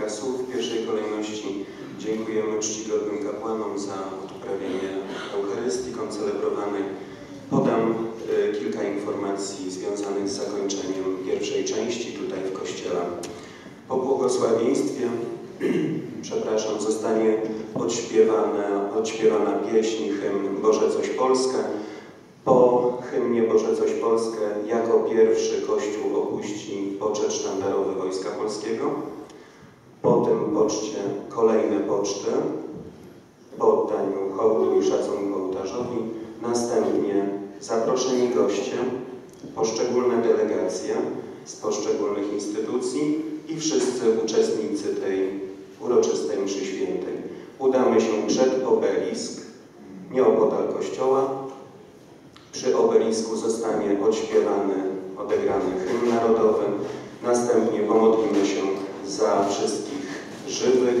słów. W pierwszej kolejności dziękujemy czcigodnym kapłanom za odprawienie Eucharystii koncelebrowanej. Podam kilka informacji związanych z zakończeniem pierwszej części tutaj w Kościele. Po błogosławieństwie zostanie odśpiewana pieśń, hymn Boże coś Polskę. Po hymnie Boże coś Polskę jako pierwszy Kościół opuści poczet sztandarowy Wojska Polskiego. Po tym poczcie kolejne poczty po oddaniu hołdu i szacunku ołtarzowi. Następnie zaproszeni goście, poszczególne delegacje z poszczególnych instytucji i wszyscy uczestnicy tej uroczystej mszy świętej. Udamy się przed obelisk, nieopodal kościoła. Przy obelisku zostanie odegrany hymn narodowy. Następnie pomodlimy się za wszystkich żywych.